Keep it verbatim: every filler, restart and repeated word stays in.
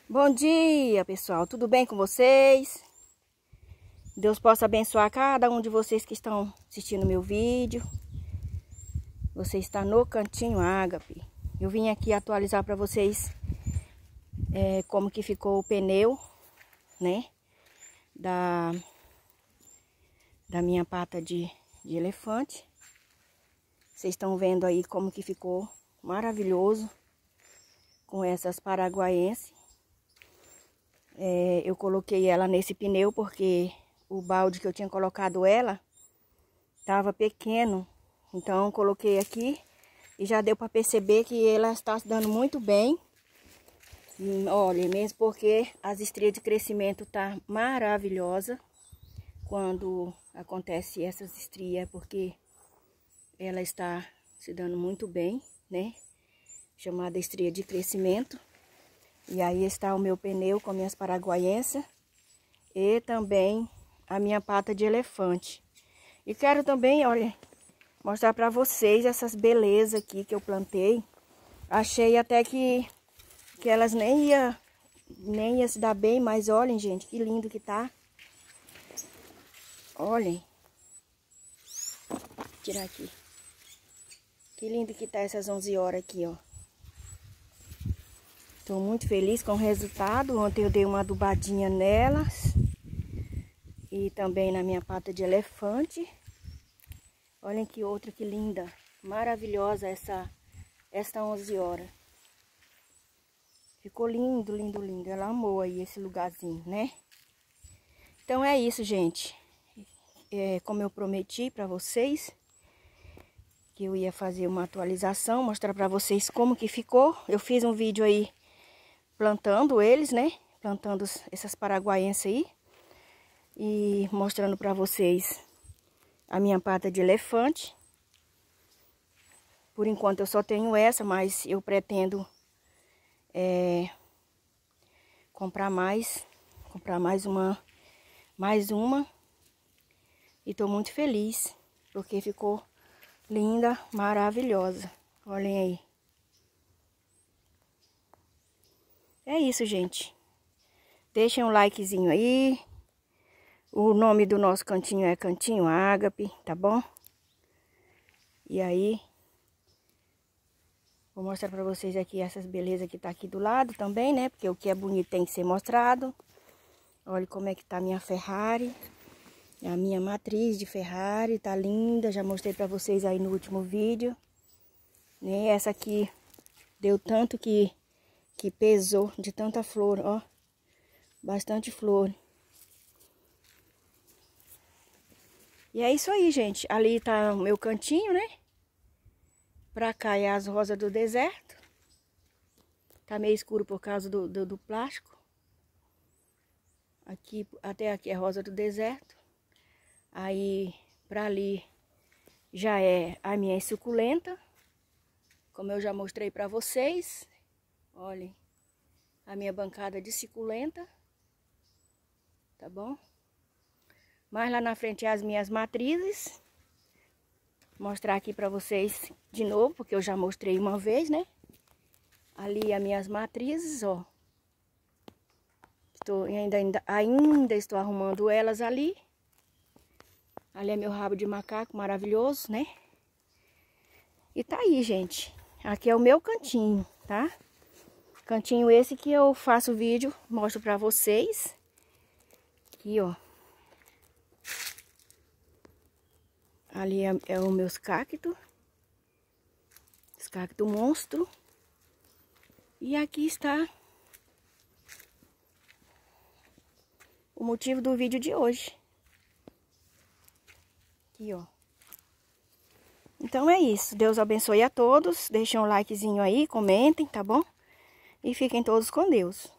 Bom dia, pessoal. Tudo bem com vocês? Deus possa abençoar cada um de vocês que estão assistindo meu vídeo. Você está no Cantinho Ágape. Eu vim aqui atualizar para vocês é, como que ficou o pneu, né? Da, da minha pata de, de elefante. Vocês estão vendo aí como que ficou maravilhoso com essas paraguaienses. É, eu coloquei ela nesse pneu porque o balde que eu tinha colocado ela estava pequeno. Então coloquei aqui e já deu para perceber que ela está se dando muito bem. E, olha, mesmo porque as estrias de crescimento tá maravilhosa. Quando acontece essas estrias é porque ela está se dando muito bem, né? Chamada estria de crescimento. E aí está o meu pneu com minhas paraguaienses e também a minha pata de elefante. E quero também, olha, mostrar para vocês essas belezas aqui que eu plantei. Achei até que, que elas nem ia, nem ia se dar bem, mas olhem, gente, que lindo que tá. Olhem. Vou tirar aqui. Que lindo que tá essas onze horas aqui, ó. Estou muito feliz com o resultado. Ontem eu dei uma adubadinha nelas. E também na minha pata de elefante. Olhem que outra que linda. Maravilhosa essa, esta onze horas. Ficou lindo, lindo, lindo. Ela amou aí esse lugarzinho, né? Então é isso, gente. É, como eu prometi para vocês, que eu ia fazer uma atualização, mostrar para vocês como que ficou. Eu fiz um vídeo aí plantando eles, né? Plantando essas paraguaienses aí. E mostrando para vocês a minha pata de elefante. Por enquanto eu só tenho essa, mas eu pretendo é, comprar mais. Comprar mais uma. Mais uma. E tô muito feliz. Porque ficou linda, maravilhosa. Olhem aí. É isso, gente. Deixem um likezinho aí. O nome do nosso cantinho é Cantinho Ágape, tá bom? E aí, vou mostrar pra vocês aqui essas belezas que tá aqui do lado também, né? Porque o que é bonito tem que ser mostrado. Olha como é que tá a minha Ferrari. A minha matriz de Ferrari, tá linda. Já mostrei pra vocês aí no último vídeo. Né? Essa aqui deu tanto que... que pesou de tanta flor, ó. Bastante flor. E é isso aí, gente. Ali tá o meu cantinho, né? Pra cá é as rosas do deserto. Tá meio escuro por causa do, do, do plástico. Aqui, até aqui é rosa do deserto. Aí, pra ali, já é a minha suculenta. Como eu já mostrei pra vocês. Olhem, a minha bancada de suculenta, tá bom? Mais lá na frente as minhas matrizes. Mostrar aqui pra vocês de novo, porque eu já mostrei uma vez, né? Ali as minhas matrizes, ó. Estou, ainda, ainda, ainda estou arrumando elas ali. Ali é meu rabo de macaco maravilhoso, né? E tá aí, gente. Aqui é o meu cantinho, tá? Cantinho esse que eu faço vídeo, mostro pra vocês. Aqui, ó. Ali é, é os meus cactos. Os cactos monstro. E aqui está o motivo do vídeo de hoje. Aqui, ó. Então é isso. Deus abençoe a todos. Deixem um likezinho aí, comentem, tá bom? E fiquem todos com Deus.